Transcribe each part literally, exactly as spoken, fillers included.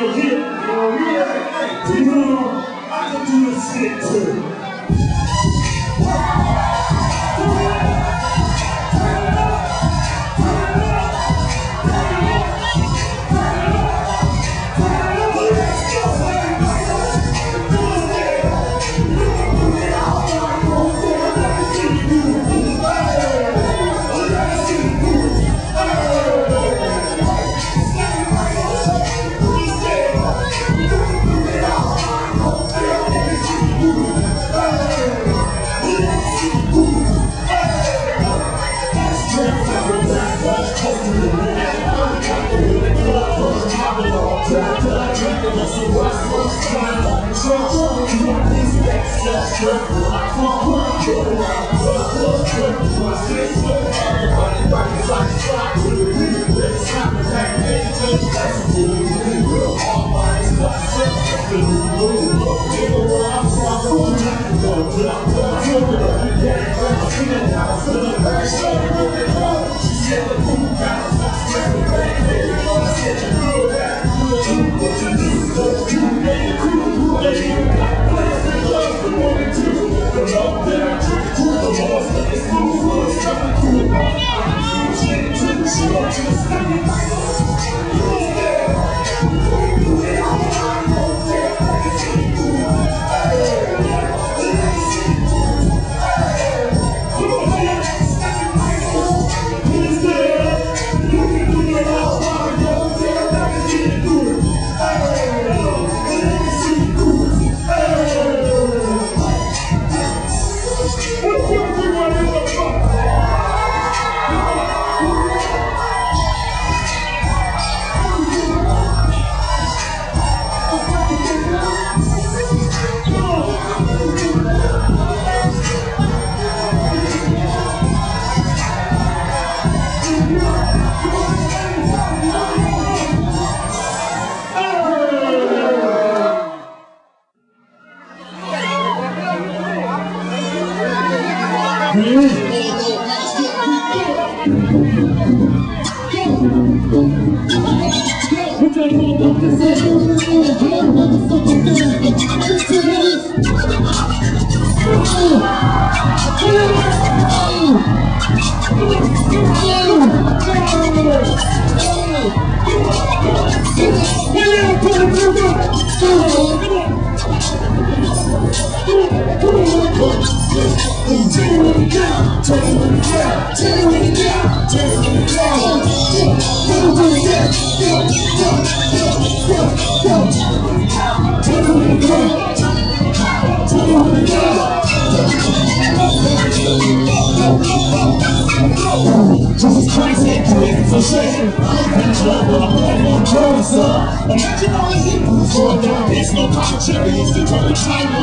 Jesus Christ ain't crazy for shame. I'm trouble, I'm playing on drugs, son. Imagine all the Hebrews for them. There's no commentary, it's the turn of China.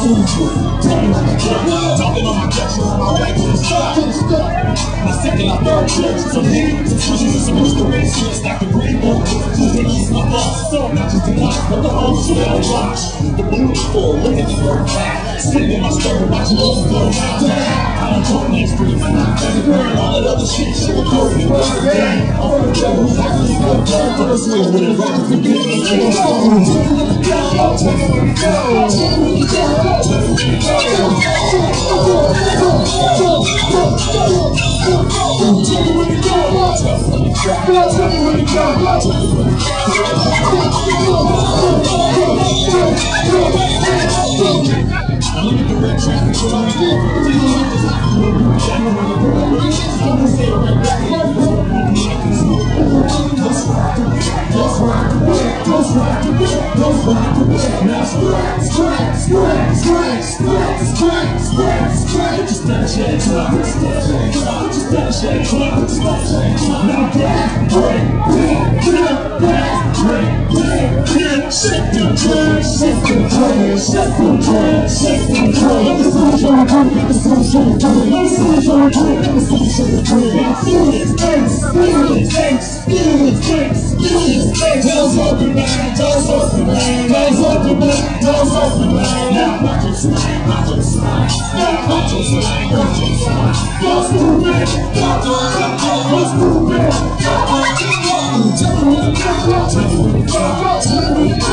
Talking on my guts, my right to the stop. My second, I third church, some hate, some switches, some inspirations, like the rainbow. Who they keep my boss, so not just the life, but the whole shit I watch. The moon is full, look at the work back. Sitting in my stomach, watching all the blow out down. I don't talk next street, and all that other shit, shit will go in the world today. I'm from the devil, who's actually good, but for the swing with it, right to get it. Tell me where to go, tell me where to go, tell me where to go, tell me where to go. Tell me where to go, tell me where to go, tell me where to go, tell me where to go. Look at the red traffic, so I'm good. Let's rock the whip, let's rock the whip, let's rock the whip. Now scratch, scratch, scratch, scratch, scratch, scratch, scratch, scratch. Just that shit, just that shit, just that shit. Now back, break, break, back, back, break, break, break. Shake the drum, shake the drum, shake the drum, shake the drum. Let the sunshine come, let the sunshine come, let the sunshine come, let the sunshine come. Now feel it, thanks, feel it, thanks, feel it, thanks, feel it. Doors open, man, doors open, man, doors open, man, doors open, man. Now watch it slide, watch it slide. Now watch it slide, watch it slide. Let's move it, let's move it. Tell me where to go, tell me where to go, tell me where to go.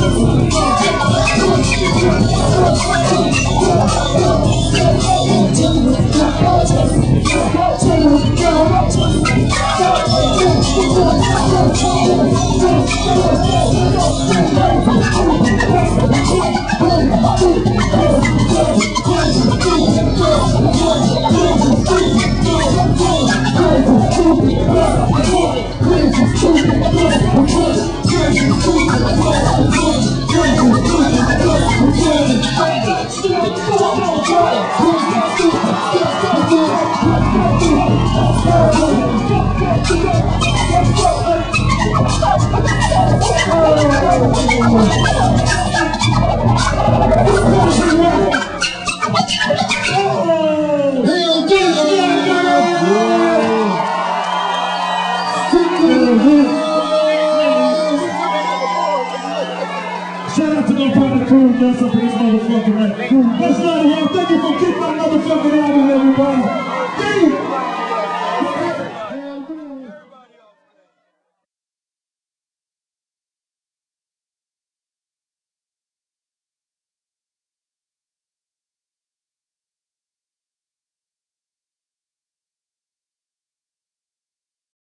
Shout out to no part crew, that's up for this motherfucker, man. Let's not thank you for kicking my motherfucking album, everybody.